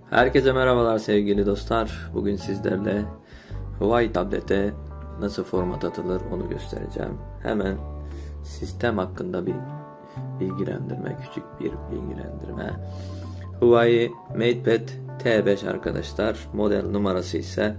Herkese merhabalar sevgili dostlar. Bugün sizlerle Huawei tablete nasıl format atılır onu göstereceğim. Hemen sistem hakkında bir bilgilendirme, küçük bir bilgilendirme. Huawei MatePad T5 arkadaşlar. Model numarası ise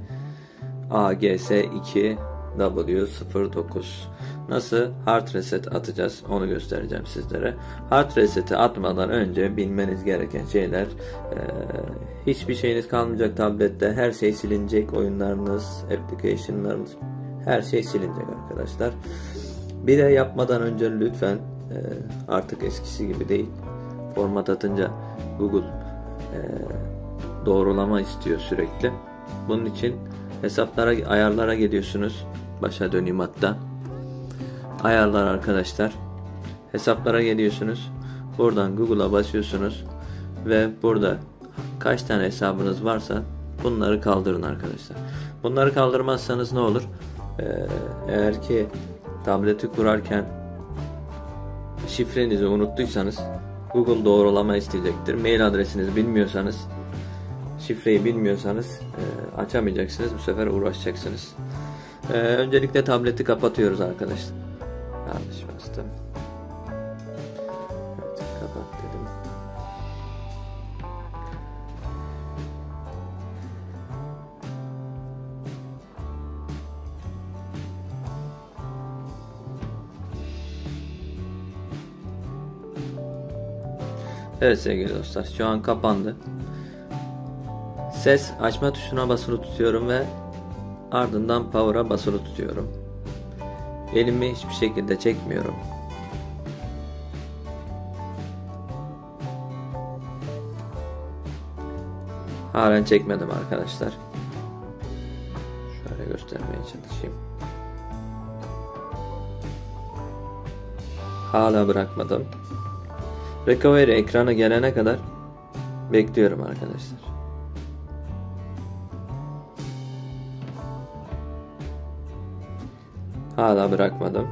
AGS2W09. Nasıl hard reset atacağız onu göstereceğim sizlere. Hard reset'i atmadan önce bilmeniz gereken şeyler, hiçbir şeyiniz kalmayacak tablette. Her şey silinecek. Oyunlarınız, application'larınız, her şey silinecek arkadaşlar. Bir de yapmadan önce lütfen, artık eskisi gibi değil. Format atınca Google doğrulama istiyor sürekli. Bunun için hesaplara, ayarlara geliyorsunuz. Başa döneyim hatta. Ayarlar arkadaşlar. Hesaplara geliyorsunuz. Buradan Google'a basıyorsunuz. Ve burada kaç tane hesabınız varsa bunları kaldırın arkadaşlar. Bunları kaldırmazsanız ne olur? Eğer ki tableti kurarken şifrenizi unuttuysanız Google doğrulama isteyecektir. Mail adresinizi bilmiyorsanız, şifreyi bilmiyorsanız açamayacaksınız. Bu sefer uğraşacaksınız. Öncelikle tableti kapatıyoruz arkadaşlar. Yanlış bastım. Evet, kapat dedim. Evet sevgili dostlar, şu an kapandı. Ses açma tuşuna basılı tutuyorum ve ardından power'a basılı tutuyorum. Elimi hiçbir şekilde çekmiyorum. Halen çekmedim arkadaşlar. Şöyle göstermeye çalışayım. Hala bırakmadım. Recovery ekranı gelene kadar bekliyorum arkadaşlar. Hala bırakmadım.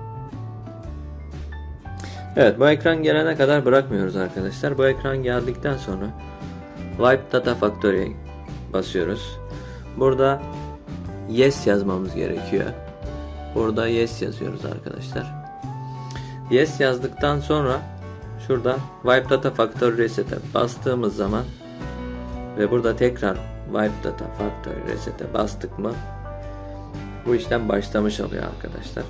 Evet, bu ekran gelene kadar bırakmıyoruz arkadaşlar. Bu ekran geldikten sonra Wipe Data Factory'e basıyoruz. Burada Yes yazmamız gerekiyor. Burada Yes yazıyoruz arkadaşlar. Yes yazdıktan sonra şurada Wipe Data Factory Reset'e bastığımız zaman ve burada tekrar Wipe Data Factory Reset'e bastık mı bu işlem başlamış oluyor arkadaşlar.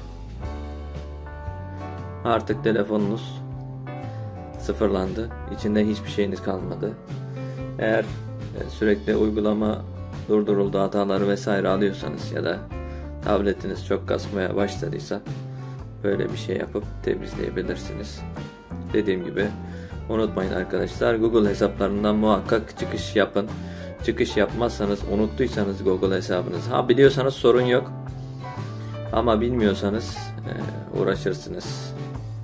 Artık telefonunuz sıfırlandı. İçinde hiçbir şeyiniz kalmadı. Eğer sürekli uygulama durduruldu, hataları vesaire alıyorsanız ya da tabletiniz çok kasmaya başladıysa böyle bir şey yapıp temizleyebilirsiniz. Dediğim gibi unutmayın arkadaşlar, Google hesaplarından muhakkak çıkış yapın. Çıkış yapmazsanız, unuttuysanız Google hesabınızı, biliyorsanız sorun yok. Ama bilmiyorsanız uğraşırsınız.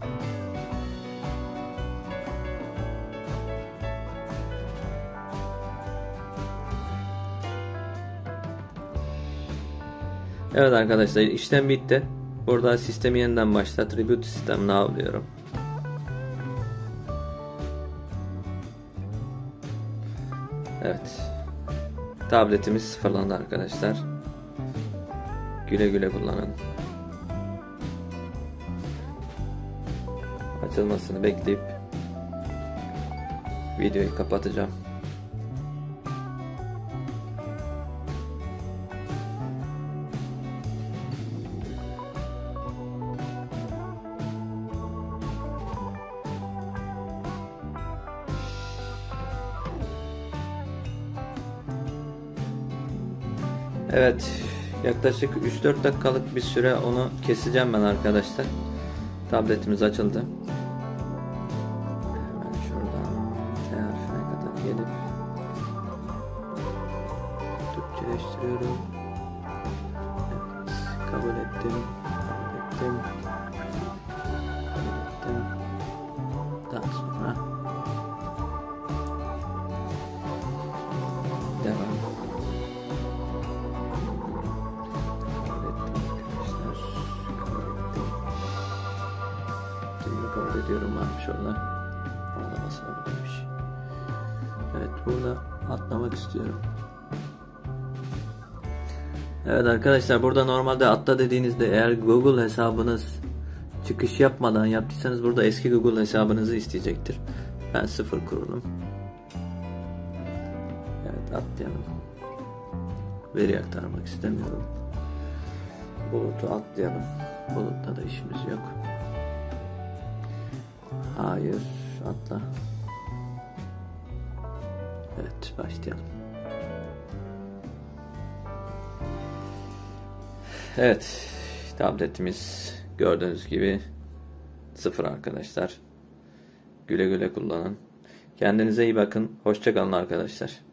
Evet arkadaşlar, işlem bitti. Burada sistemi yeniden başlat. Reboot sistemini alıyorum. Evet. Tabletimiz sıfırlandı arkadaşlar. Güle güle kullanın. Açılmasını bekleyip videoyu kapatacağım. Evet, yaklaşık 3-4 dakikalık bir süre onu keseceğim ben arkadaşlar. Tabletimiz açıldı. Hemen şuradan T harfine kadar gelip Türkçeleştiriyorum. Evet, kabul ettim. Daha sonra devam. Kabul ediyorum varmış orada. Orada basılı bulunmuş. Evet, burada atlamak istiyorum. Evet arkadaşlar, burada normalde atla dediğinizde eğer Google hesabınız çıkış yapmadan yaptıysanız burada eski Google hesabınızı isteyecektir. Ben 0 kurulum. Evet, atlayalım. Veri aktarmak istemiyorum. Bulutu atlayalım. Bulutla da işimiz yok. Hayır, atla. Evet, başlayalım. Evet, tabletimiz gördüğünüz gibi 0 arkadaşlar. Güle güle kullanın. Kendinize iyi bakın. Hoşça kalın arkadaşlar.